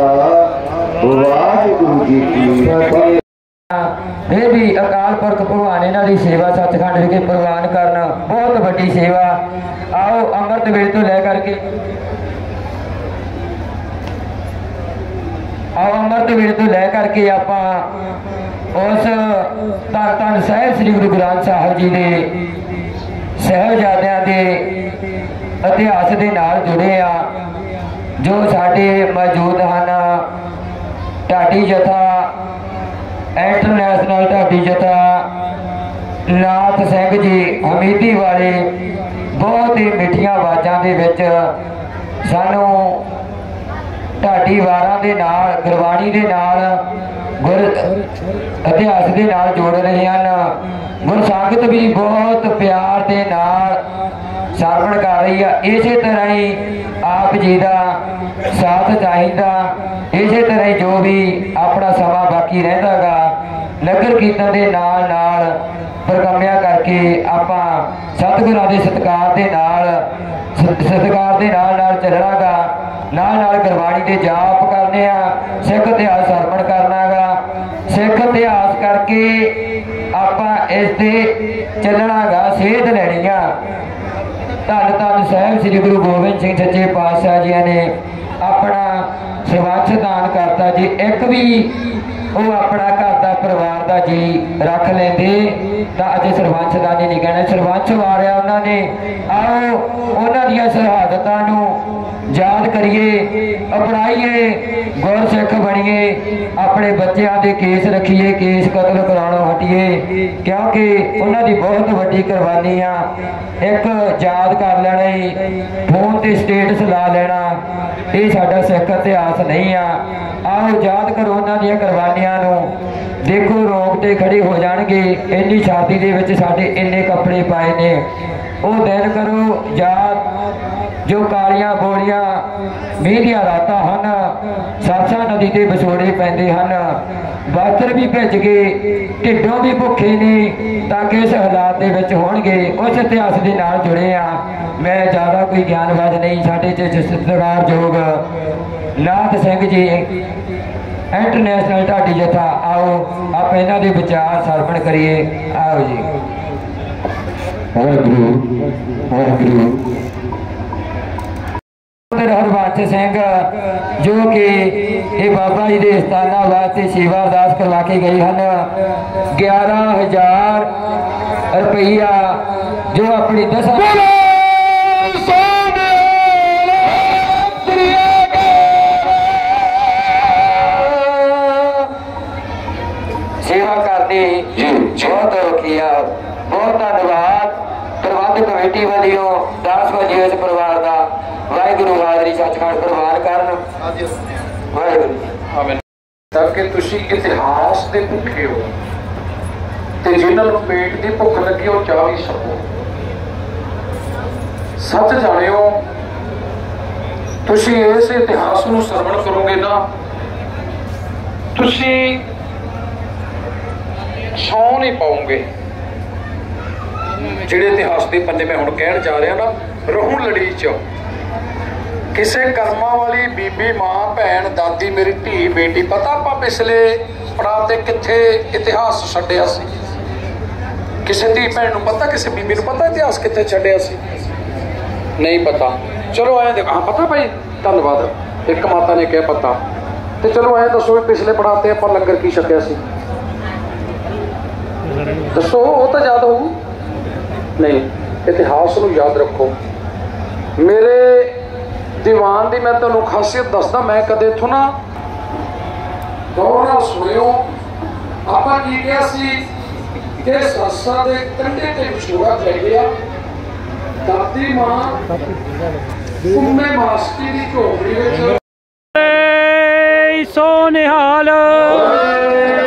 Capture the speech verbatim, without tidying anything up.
वाहिगुरू जी की फतेह। फिर भी अकाल पुरख भगवान इन्हां दी सेवा सचखंड विखे प्रवान करना बहुत वड्डी सेवा। आओ अमृत वेले तो लै करके आओ अमृत वेले तो लै करके आपां उस धन धन साहिब श्री गुरु ग्रंथ साहिब जी दे साहिबजादियां दे इतिहास दे नाल जुड़े आ जो साडे मौजूद हैं। ढाडी जथा इंटरनेशनल ढाडी जथा नाथ सिंह जी हमीदी वाले बहुत ही मिठिया आवाज़ों के विच सानू ढाडी वारां दे नाल गुरबाणी दे नाल गुर इतिहास के नाल जोड़ रहे हैं। गुर संगत भी बहुत प्यार के नाल सरवण कर रही है। इस तरह ही आप जी का साथ चाहिदा। इस तरह ही जो भी अपना समा बाकी रहिंदा गा नगर कीर्तन के नाल नाल परिक्रमिया करके आपां सतगुरां दे सत्कार दे नाल सत्कार दे नाल नाल चलना गा। नाल नाल गुरबाणी के जाप करने आ। सिख इतिहास सरवण करना गा। सिख इतिहास करके आपां इस ते चलना गा। सेध लैनी आ। धन धन साहिब श्री गुरु गोबिंद सिंह सच्चे पातशाह जी ने अपना सरबंस दान करता जी। एक भी वो अपना घर का परिवार का जी रख लेंदे तो अज सरबंस दानी नहीं कहना सरबंस वारिया उन्होंने। आओ उन्होंने शहादतों याद करिए अपनाइए गुर सिख बनिए अपने बच्चों के केस रखिए केस कतल कराने हटिए क्योंकि उन्होंने बहुत वड्डी कुर्बानी आ। एक याद कर लेना फोन ते स्टेटस ला लेना ये साडा सिख इतिहास नहीं आ। आओ याद करो उन्होंने कुर्बानियां नूं। देखो रोग ते खड़े हो जाएंगे इन्नी छाती दे विच साडे इन्ने कपड़े पाए ने वो दिन करो याद जो कालियां बोलियां मीह दियां रातां हन सरसा नदी ते विछोड़े पैंदे हन वस्त्र भी भिज गए ढिडों भी भुखे ने ताकि इस हालात दे विच होणगे। उस इतिहास के नाल जुड़े आ। मैं ज़्यादा कोई ज्ञानबाज नहीं साडे च सत्कारयोग नाथ सिंह जी इंटरनेशनल ढाडी जथा। आओ आप इन्हां दे विचार सरवण करिए। आओ जी वाहिगुरू वाहिगुरू। हरबंस सिंह जो कि ये बाबा जी के स्थाना वास्ते सेवा अरदास करवा के गए हैं। ग्यारह हजार रुपया जो अपनी दस सेवा करनी बहुत किया। बहुत धन्यवाद प्रबंध कमेटी वालों दास वजियो इस परिवार का। वाहिगुरू हाजरी सचखंड प्रवान करन। वाहिगुरू ताकि तुसी इतिहास के भुखे हो ते जिन्हां नूं पेट की भुख लगी हो चाह भी सको। सच जानियो तुसी इस इतिहास नूं सरवण करोगे ना तुसी सौ नहीं पाओगे। जिहड़े इतिहास के पन्ने मैं हुण कहण जा रहा ना रहूं लड़ी च किसे कर्मा वाली बीबी मां भैन दादी मेरी धी बेटी पता आप पिछले पड़ाव से कित्थे इतिहास छड्डिया सी। किसी धी भैन नूं पता किसी बीबी नूं पता इतिहास कित्थे छड्डिया सी नहीं पता। चलो आए देखो हाँ पता भाई धन्यवाद एक माता ने क्या पता तो चलो आए दसो पिछले पड़ाव से आप लंगर की छड्डिया सी दसो वो तो याद हो नहीं। इतिहास नूं याद रखो। मेरे दीवान की मैं तुहानूं खासियत दसदा मैं कदे इत्थों ना गौर नाल सुणियो आपां की कहा सी कि सरसा दे कंढे ते विछोड़ा पै गया दादी मां कुम्मे मास्टी दी झोपड़ी विच सो निहाल